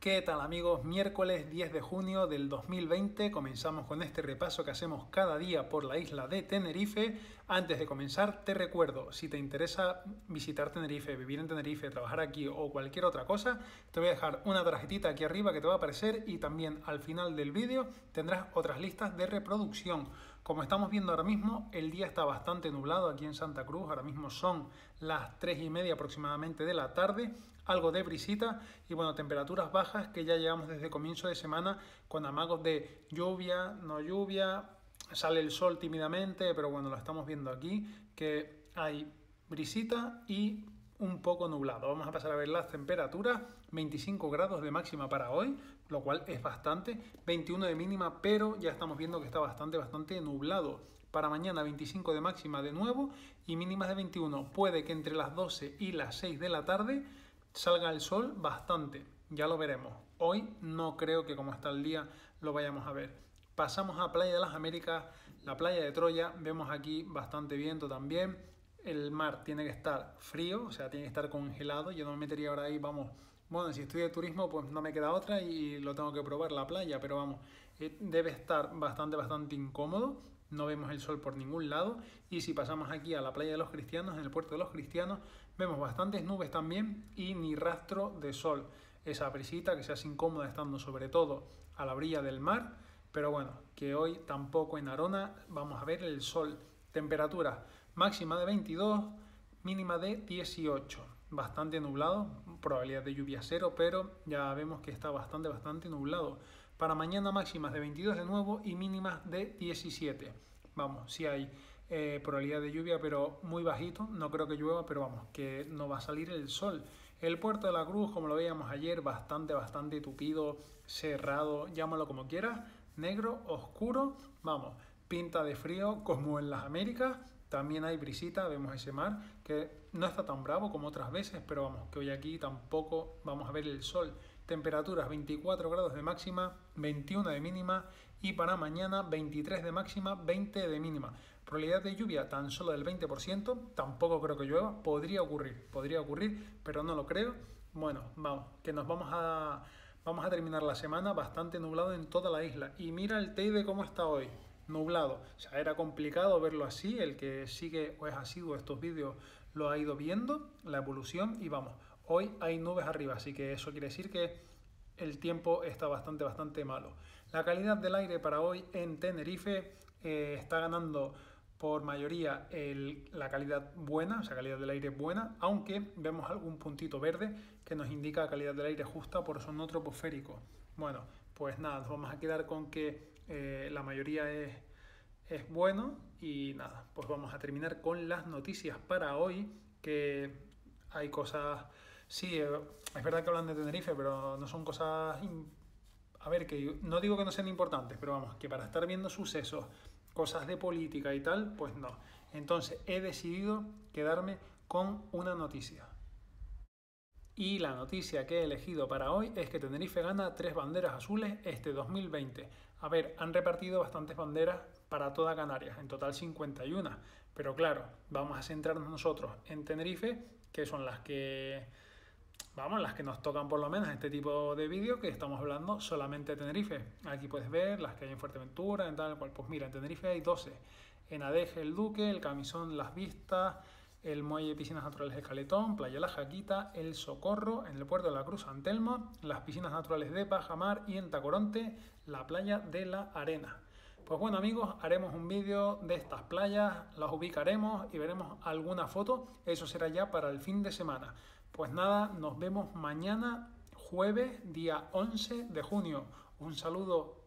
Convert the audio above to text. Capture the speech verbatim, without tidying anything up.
¿Qué tal amigos? Miércoles diez de junio del dos mil veinte comenzamos con este repaso que hacemos cada día por la isla de Tenerife. Antes de comenzar te recuerdo, si te interesa visitar Tenerife, vivir en Tenerife, trabajar aquí o cualquier otra cosa, te voy a dejar una tarjetita aquí arriba que te va a aparecer y también al final del vídeo tendrás otras listas de reproducción. Como estamos viendo ahora mismo, el día está bastante nublado aquí en Santa Cruz. Ahora mismo son las tres y media aproximadamente de la tarde, algo de brisita y bueno, temperaturas bajas que ya llevamos desde comienzo de semana con amagos de lluvia, no lluvia, sale el sol tímidamente, pero bueno, lo estamos viendo aquí, que hay brisita y un poco nublado. Vamos a pasar a ver las temperaturas. Veinticinco grados de máxima para hoy, lo cual es bastante, veintiuno de mínima, pero ya estamos viendo que está bastante, bastante nublado. Para mañana veinticinco de máxima de nuevo y mínimas de veintiuno. Puede que entre las doce y las seis de la tarde salga el sol bastante, ya lo veremos. Hoy no creo que como está el día lo vayamos a ver. Pasamos a Playa de las Américas, la playa de Troya, vemos aquí bastante viento también. El mar tiene que estar frío, o sea, tiene que estar congelado. Yo no me metería ahora ahí, vamos. Bueno, si estoy de turismo, pues no me queda otra y lo tengo que probar la playa, pero vamos, eh, debe estar bastante, bastante incómodo. No vemos el sol por ningún lado. Y si pasamos aquí a la playa de los Cristianos, en el puerto de los Cristianos, vemos bastantes nubes también y ni rastro de sol. Esa brisita que se hace incómoda estando sobre todo a la orilla del mar, pero bueno, que hoy tampoco en Arona vamos a ver el sol. Temperatura máxima de veintidós, mínima de dieciocho. Bastante nublado, probabilidad de lluvia cero, pero ya vemos que está bastante, bastante nublado. Para mañana máximas de veintidós de nuevo y mínimas de diecisiete. Vamos, sí hay eh, probabilidad de lluvia, pero muy bajito. No creo que llueva, pero vamos, que no va a salir el sol. El puerto de la Cruz, como lo veíamos ayer, bastante, bastante tupido, cerrado, llámalo como quieras. Negro, oscuro, vamos, pinta de frío como en las Américas. También hay brisita, vemos ese mar que no está tan bravo como otras veces, pero vamos, que hoy aquí tampoco vamos a ver el sol. Temperaturas veinticuatro grados de máxima, veintiuno de mínima y para mañana veintitrés de máxima, veinte de mínima. Probabilidad de lluvia tan solo del veinte por ciento, tampoco creo que llueva, podría ocurrir, podría ocurrir, pero no lo creo. Bueno, vamos, que nos vamos a, vamos a terminar la semana bastante nublado en toda la isla. Y mira el Teide cómo está hoy. Nublado, o sea, era complicado verlo así. El que sigue o es asiduo a estos vídeos lo ha ido viendo, la evolución, y vamos, hoy hay nubes arriba, así que eso quiere decir que el tiempo está bastante, bastante malo. La calidad del aire para hoy en Tenerife eh, está ganando por mayoría el, la calidad buena, o sea, calidad del aire buena, aunque vemos algún puntito verde que nos indica calidad del aire justa por ozono troposférico. Bueno, pues nada, nos vamos a quedar con que eh, la mayoría es, es bueno y nada, pues vamos a terminar con las noticias para hoy, que hay cosas, sí, es verdad que hablan de Tenerife, pero no son cosas, a ver, que no digo que no sean importantes, pero vamos, que para estar viendo sucesos, cosas de política y tal, pues no. Entonces he decidido quedarme con una noticia. Y la noticia que he elegido para hoy es que Tenerife gana tres banderas azules este dos mil veinte. A ver, han repartido bastantes banderas para toda Canarias, en total cincuenta y una. Pero claro, vamos a centrarnos nosotros en Tenerife, que son las que, vamos, las que nos tocan por lo menos en este tipo de vídeo, que estamos hablando solamente de Tenerife. Aquí puedes ver las que hay en Fuerteventura, en tal cual. Pues mira, en Tenerife hay doce. En Adeje, el Duque, el Camisón, Las Vistas, el Muelle Piscinas Naturales de Caletón, Playa La Jaquita, El Socorro, en el puerto de la Cruz San Telmo, las piscinas naturales de Pajamar y en Tacoronte, la playa de la Arena. Pues bueno amigos, haremos un vídeo de estas playas, las ubicaremos y veremos alguna foto, eso será ya para el fin de semana. Pues nada, nos vemos mañana jueves, día once de junio. Un saludo